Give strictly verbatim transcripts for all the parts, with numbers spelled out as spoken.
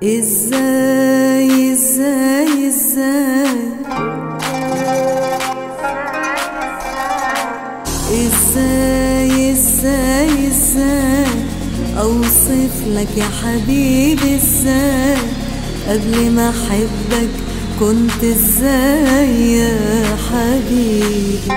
ازاي ازاي ازاي ازاي ازاي ازاي اوصف لك يا حبيبي ازاي قبل ما احبك كنت ازاي يا حبيبي.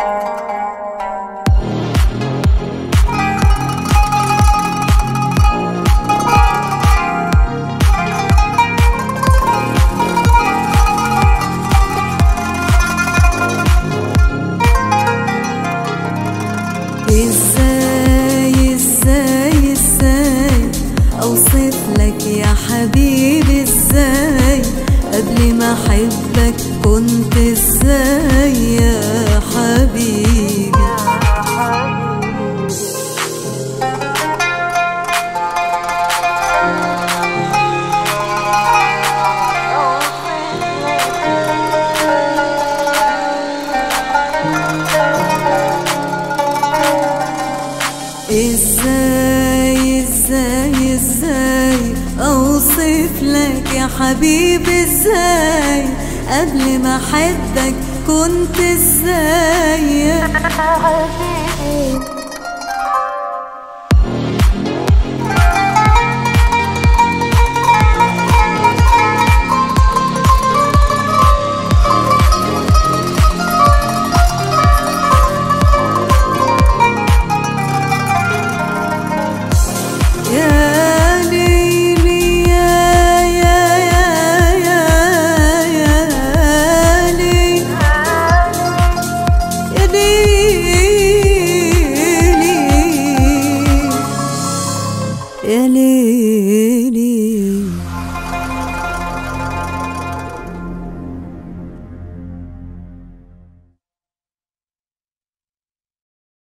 ازاي ازاي ازاي اوصف لك يا حبيبي ازاي قبل ما احبك كنت ازاي يا حبيبي. ازاي ازاي ازاي اوصف لك يا حبيبي ازاي قبل ما احبك كنت ازاي يا حبيبي. يا ليلي